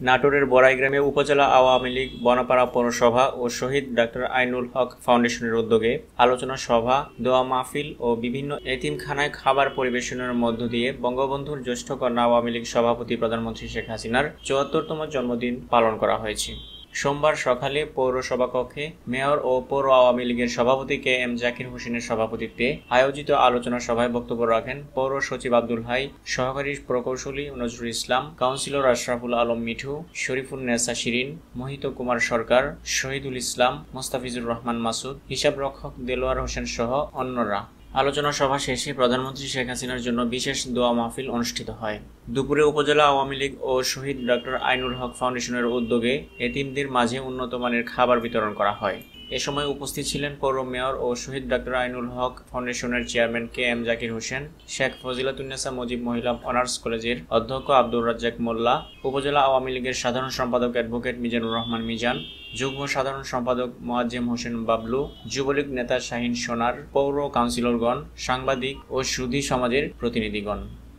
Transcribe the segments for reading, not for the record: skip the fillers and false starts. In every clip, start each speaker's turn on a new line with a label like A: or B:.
A: নাটোরের বড়াইগ্রামে উপজেলা আওয়ামী লীগ বনপাড়া পৌরসভা ও শহীদ ডাক্তার আইনুল হক ফাউন্ডেশনের উদ্যোগে আলোচনা সভা, দোয়া মাহফিল ও বিভিন্ন এতিমখানায় খাবার পরিবেশনের মধ্য দিয়ে বঙ্গবন্ধুর জ্যেষ্ঠ কন্যা আওয়ামী লীগ সভাপতি প্রধানমন্ত্রী শেখ হাসিনার ৭৪তম জন্মদিন পালন করা হয়েছে। সোমবার সকালে পৌরসভা কক্ষে মেয়র ও পৌর আওয়ামী লীগের সভাপতি কে.এম. জাকির হোসেনের সভাপতিত্বে আয়োজিত আলোচনা সভায় বক্তব্য রাখেন পৌর সচিব আব্দুল হাই, সহকারী প্রকৌশলী নজরুল ইসলাম, কাউন্সিলর আশরাফুল আলম মিঠু, শরীফুন্নেসা শিরিন, মোহিত কুমার সরকার, শহীদুল ইসলাম, মোস্তাফিজুর রহমান মাসুদ, হিসাবরক্ষক দেলোয়ার হোসেন সহ অন্যরা। আলোচনা সভা শেষে প্রধানমন্ত্রী শেখ হাসিনার জন্য বিশেষ দোয়া মাহফিল অনুষ্ঠিত হয়। দুপুরে উপজেলা আওয়ামী লীগ ও শহীদ ডাক্তার আইনুল হক ফাউন্ডেশনের উদ্যোগে এতিমদের মাঝে উন্নত মানের খাবার বিতরণ করা হয়। এ সময় উপস্থিত ছিলেন পৌর মেয়র ও শহীদ ডাক্তার আইনুল হক ফাউন্ডেশনের চেয়ারম্যান কে.এম. জাকির হোসেন, শেখ ফজিলাতুন্নেসা মুজিব মহিলা অনার্স কলেজের অধ্যক্ষ আব্দুর রাজ্জাক মোল্লা, উপজেলা আওয়ামী লীগের সাধারণ সম্পাদক অ্যাডভোকেট মিজানুর রহমান মিজান, যুগ্ম সাধারণ সম্পাদক মোয়াজ্জেম হোসেন বাবলু, যুবলীগ নেতা শাহিন সোনার, পৌর কাউন্সিলরগণ, সাংবাদিক ও সুধী সমাজের প্রতিনিধিগণ।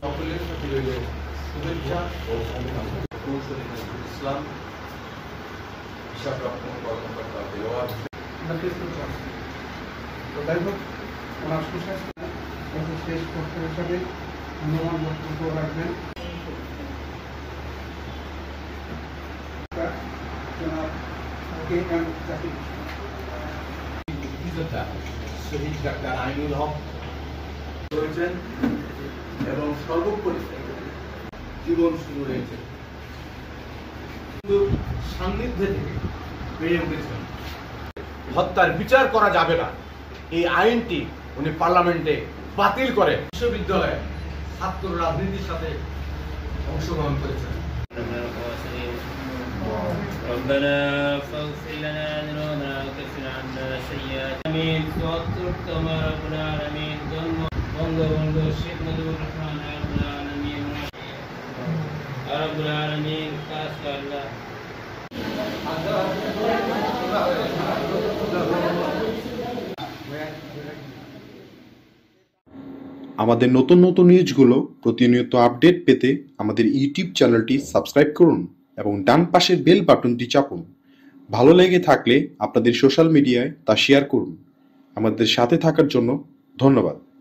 B: শহীদ ডাক্তার আইনুল হক রয়েছেন এবং সর্বোপরি জীবন শুরু হয়েছে কিন্তু সান্নিধ্যে থেকে বেড়ে উঠেছেন। হত্যার বিচার করা যাবে না এই আইনটি উনি পার্লামেন্টে বাতিল করে বিশ্ববিদ্যালয়ে ছাত্র রাজনীতির সাথে অংশগ্রহণ করেছেন।
C: ربنا فاغفر لنا ذنوبنا وكفر عنا سيئاتنا آمين। ৭৪তম রব্বুল আলামিন বঙ্গবন্ধু শেখ মুজিবুর রহমান রব্বুল আলামিন খাস আল্লাহ।
D: আমাদের নতুন নতুন নিউজগুলো প্রতিনিয়ত আপডেট পেতে আমাদের ইউটিউব চ্যানেলটি সাবস্ক্রাইব করুন এবং ডান পাশের বেল বাটনটি চাপুন। ভালো লেগে থাকলে আপনাদের সোশ্যাল মিডিয়ায় তা শেয়ার করুন। আমাদের সাথে থাকার জন্য ধন্যবাদ।